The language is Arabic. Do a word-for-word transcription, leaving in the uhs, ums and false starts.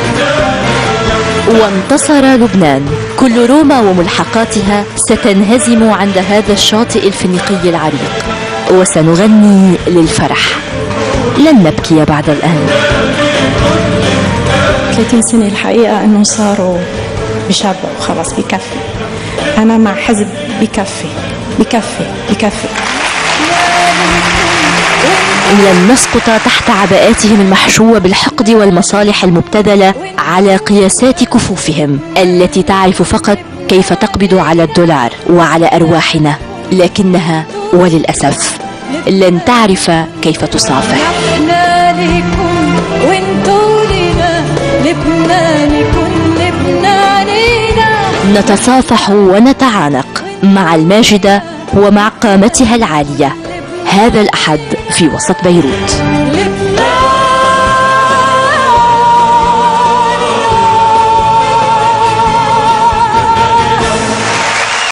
وانتصر لبنان. كل روما وملحقاتها ستنهزم عند هذا الشاطئ الفينيقي العريق، وسنغني للفرح. لن نبكي بعد الآن. ثلاثين سنة الحقيقة أنه صاروا بشبعوا خلاص، بكفي. أنا مع حزب بكفي بكفي بكفي. لن نسقط تحت عباءاتهم المحشوة بالحقد والمصالح المبتذلة على قياسات كفوفهم التي تعرف فقط كيف تقبض على الدولار وعلى أرواحنا، لكنها وللأسف لن تعرف كيف تصافح. نتصافح ونتعانق مع الماجدة ومع قامتها العالية هذا الأحد في وسط بيروت.